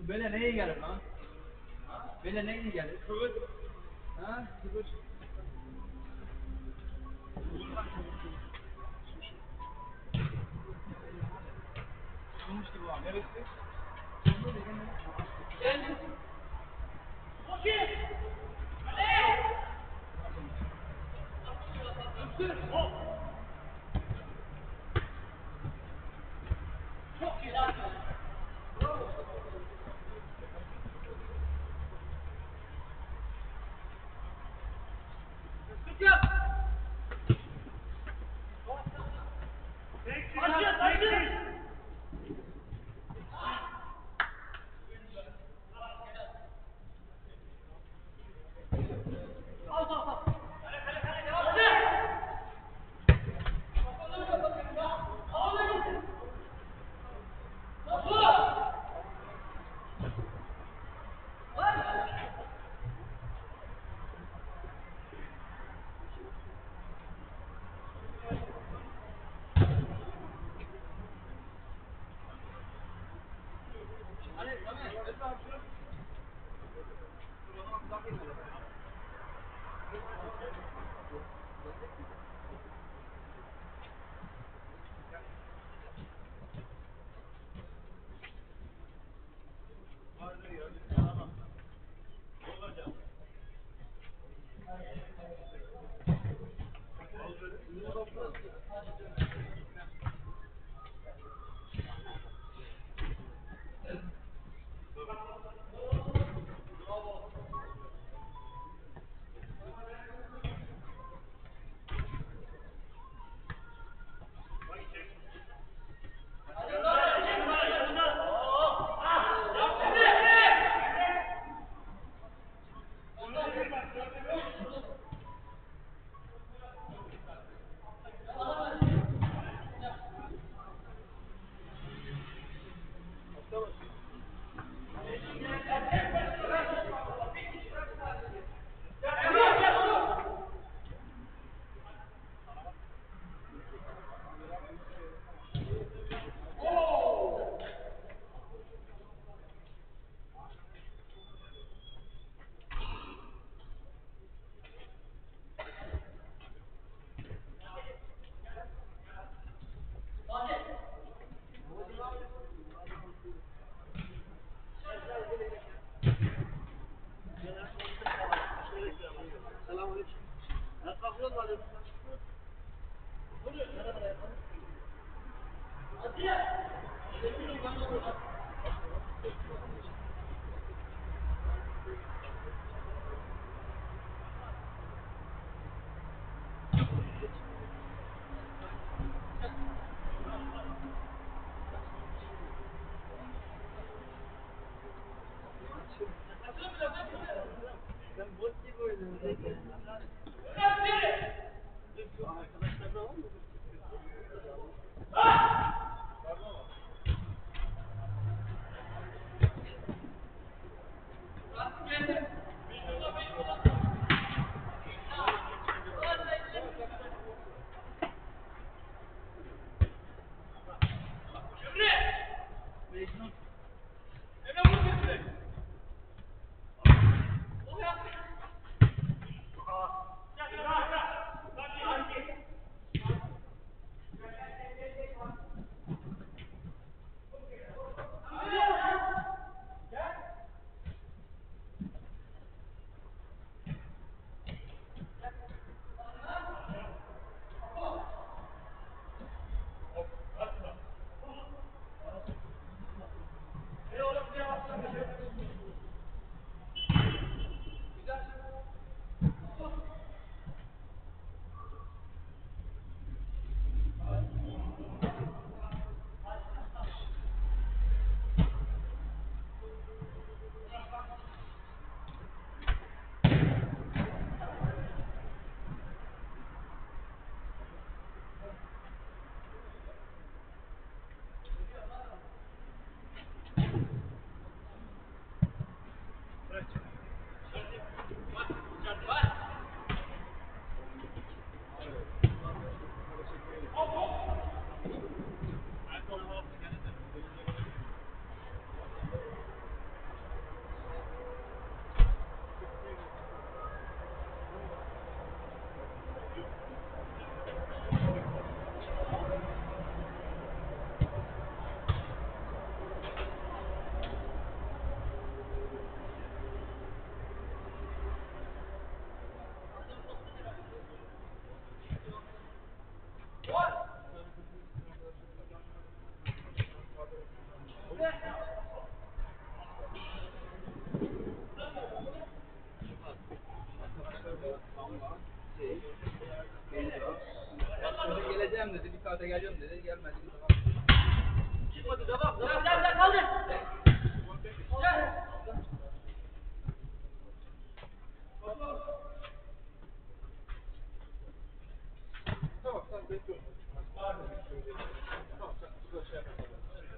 Böyle ne iyi gelir lan? Böyle ne iyi gelir? Kıvır. Ha? Kıvır. Olmuş gibi var. Neresi? Gel. Okey. Hadi. Hop. Çok iyi lan. Sık yap. Açın, açın. Al, al, al. Kale, kale, kale. Devam et. Geleceğim dedi, bir saate geliyorum dedi, gelmedi. Çıkmadı, devam. Kaldır. Tamam, sen bekliyorum. Tamam, sen burada şey yapalım.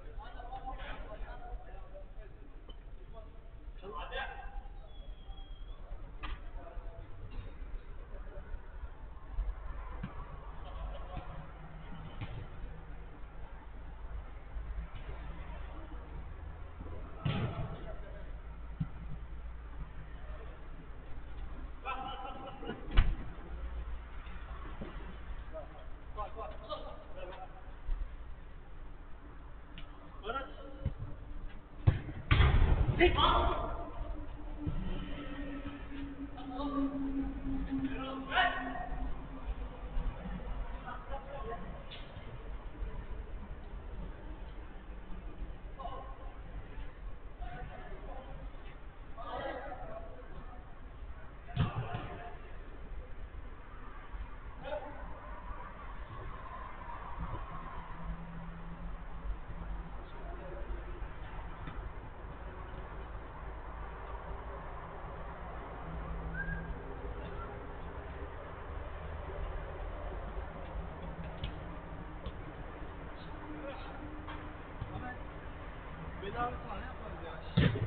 Bedava sana ne yaparız ya?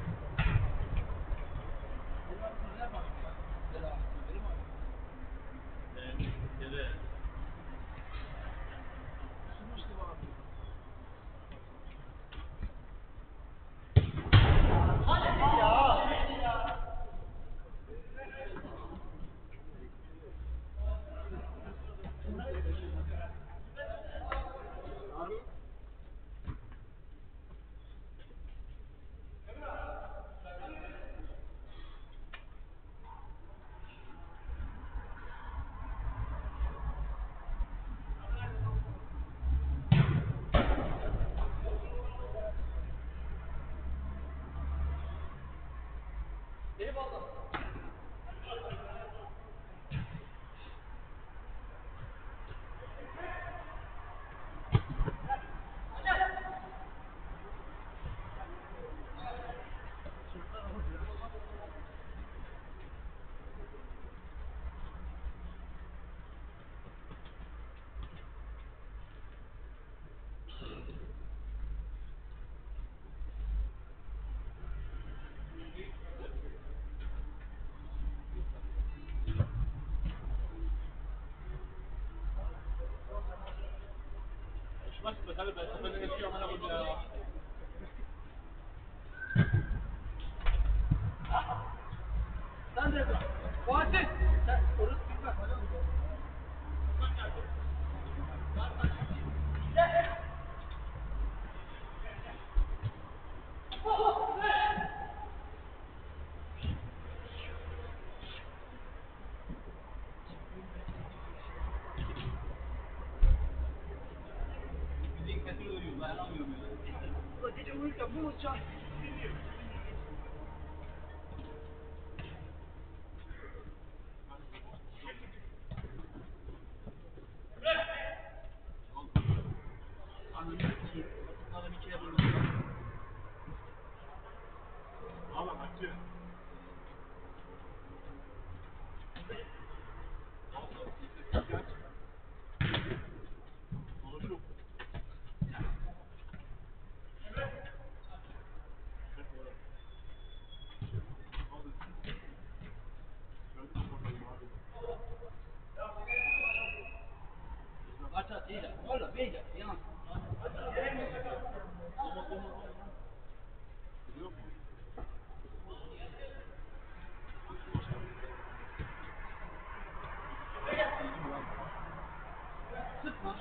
Bedava sana ne yaparız ya? Bedava sana verir mi abi? Evet. Sunmuştu bana. Hadi ya. Beni bağla. Bak bakalım ben kafana geçiyor bana bu ya. Sen de Fatih. Sen orası bilmem. Müzik sesini duyuyorum, dayanamıyorum ya. Gece uyurken bu uçak. Anladın mı? Adam ikiye bölündü. Valla bakıyor. Konuşup. Aç aç iyi. Valla beyce. Yan. Yok mu? Sıkma.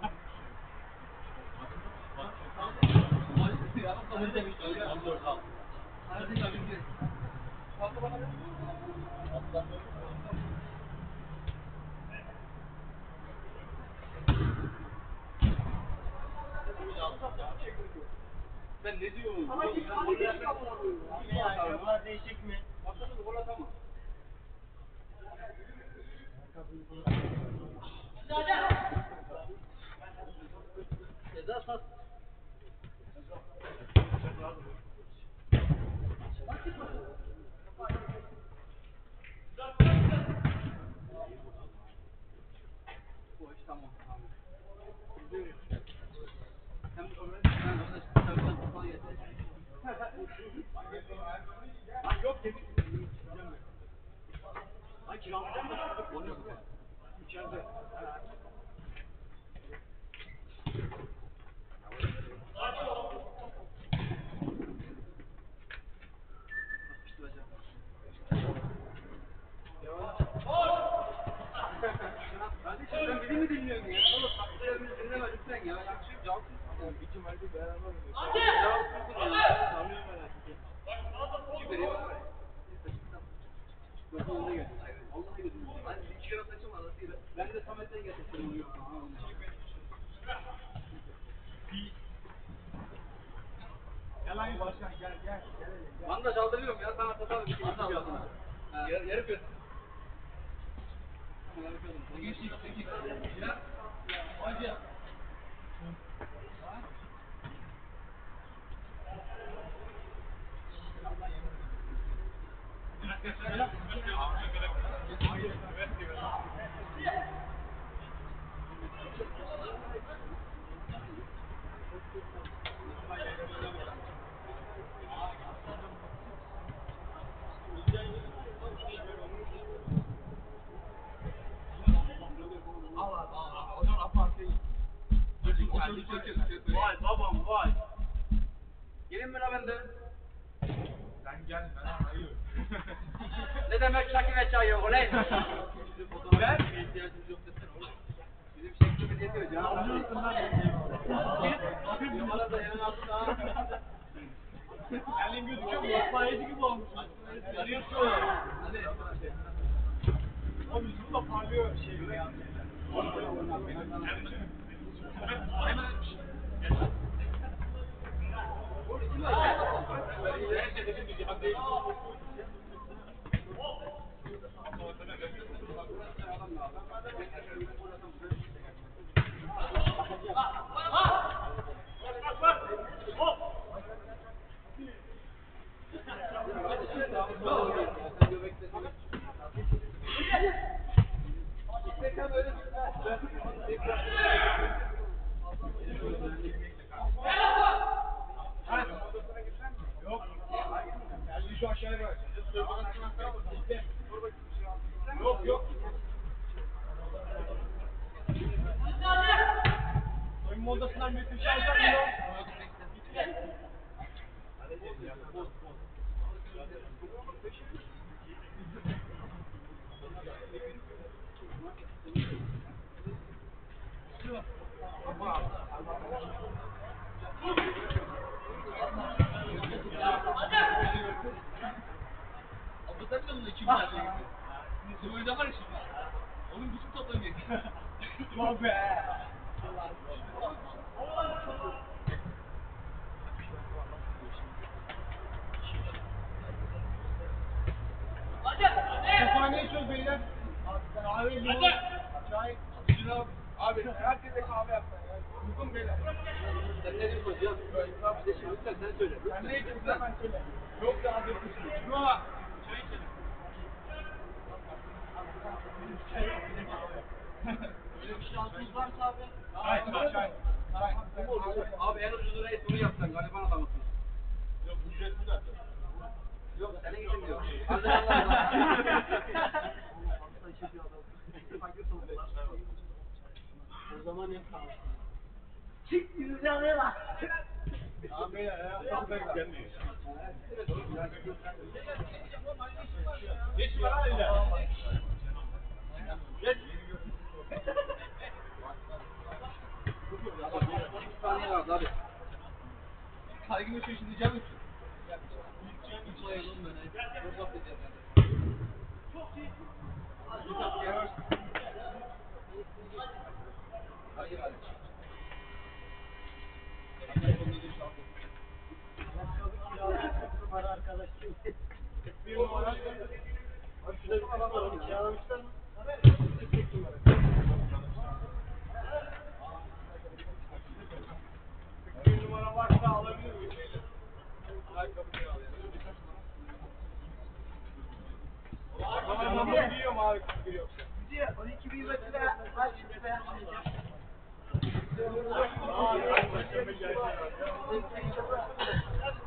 Yarım kabul demişler ya. 14 al. Hadi tabii ki. Kaldı bana ver. Alttan ver. Ben ne diyorum? Ama git hadi geçin amına koyayım. Ne ya? Ayakkabılar değişik mi? Baksana gol atamam. Ceza sat. Bu iş tamam. Hem de oraya ben de kapalı getirdim. Lan yok dedik. Lan kiralayacağım da. Onu yok. İçeride. Kardeşim sen beni mi dinliyorsun ya? Oğlum takdirlerimizi dinleme lütfen ya. Yakışık cansın. İki maçı beraber oynuyoruz. Cansın ya. Tanıyorum ben artık. İki beri var. Gözü önüne geldi. Vallahi gözüm önüne geldi. Hani bir iki kere saçım arasıyla. Ben de Samet'ten getirdim onu yok. Yalan yok başkan gel gel. Ben de çaldırıyorum ya. Sana satarım. İki kere almasına. Yarı kötü. Geçtik. Ya. Hadi. Vay babam vay. Gelin mi la benden? Sen gel ben arıyorum. Ne demek çaki ve çay yok olay? Ben İhtiyacımız yok desene oğlum. Bizim şeklimiz yetiyor canım. alıyorsun lan. Numara da yanına aldın ha. Elin gözüküyor mu? İtfaiyeci gibi olmuş. Arıyorsun. Hadi. O yüzüm de parlıyor şey. Yok. Geldi şu aşağıya bırak. Yok yok. Soyunma odasından bir şey alacak mı? Abudan da 2 saat gibi. Bizim oyunda var ya şimdi. Onun bütün topları geçti. Vay be. Kütüphaneyi çöz beyler. Kahve, limon, çay. Abi herkese kahve yapsın ya. Uygun beyler. Sen ne diyorsun hocam? Bir de şimdi lütfen sen söyle. Sen ne içiyorsun lan ben söyle. Yok da hazır kuşlu. Şuna. Çay içelim. Öyle bir şey altınız varsa abi. Çay, çay. Abi en ucuz reis bunu yapsan gariban adamısın. Yok ücretli zaten. Yok senin için diyor. Hadi Allah'ım. O zaman yap kalsın. Çık yüzü alıyor lan. Abi beyler ya. Tam ben gelmiyor. Geç bana öyle. Geç. Bir saniye vardı abi. Kaygını şu işin diyeceğim misin? Hiç ayırdım beni. Çok edeceğim ben. Çok iyi. Hayır hayır. Bir numara. Abi şurada bir adam var, onu kiralamışlar mı? Bir numara varsa alabilir miyim? Ayakkabı kiralayalım. Tamam, giyiyorum abi, kız yoksa. Gidiyor. 12 bin metre kaç be? Aa, başka bir şey var.